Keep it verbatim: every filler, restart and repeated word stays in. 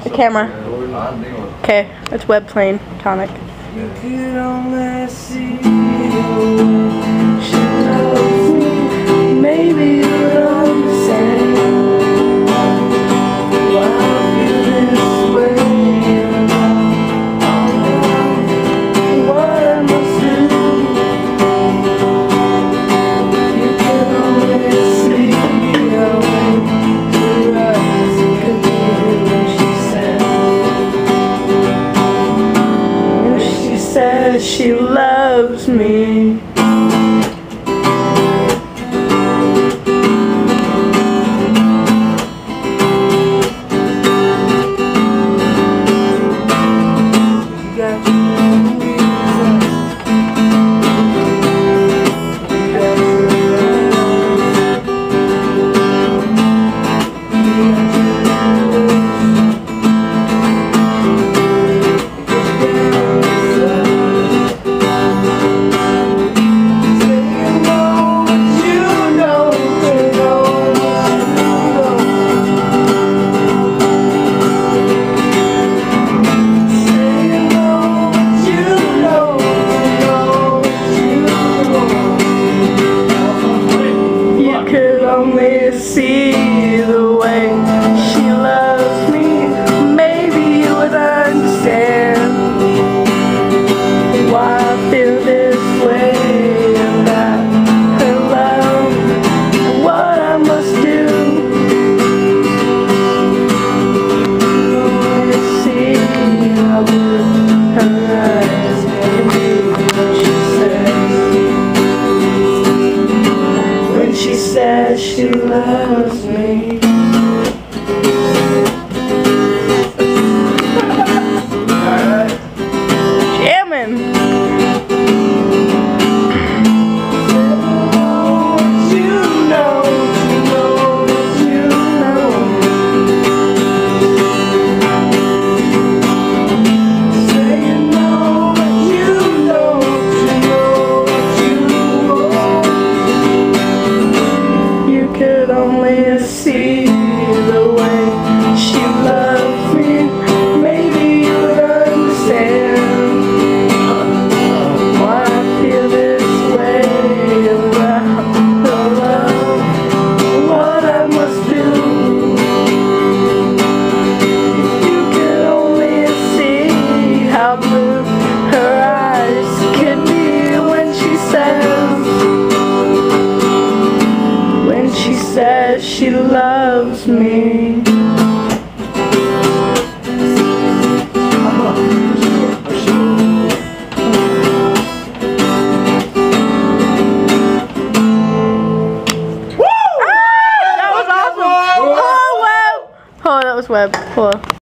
The camera. Okay, it's Webb playing Tonic. You could only see she loves me. Maybe you'd understand why I feel this way. What I must do. You could only see how her eyes could be when she said Says she loves me. You got your own reasons. You got your only see the way she loves me. Maybe you would understand why I feel this way about her love and what I must do. Only see how blue her eyes can be when she says She says she loves me. Alright. Jamming. You know, you know, you know. Say you know, you know, you know, you know. You could only see the way she loves me. Maybe you would understand why I feel this way about the love, what I must do. If you could only see how blue her eyes could be when she says She says she loves me. Woo! Ah, that was awesome. Oh, Webb. Oh, that was Webb. Cool.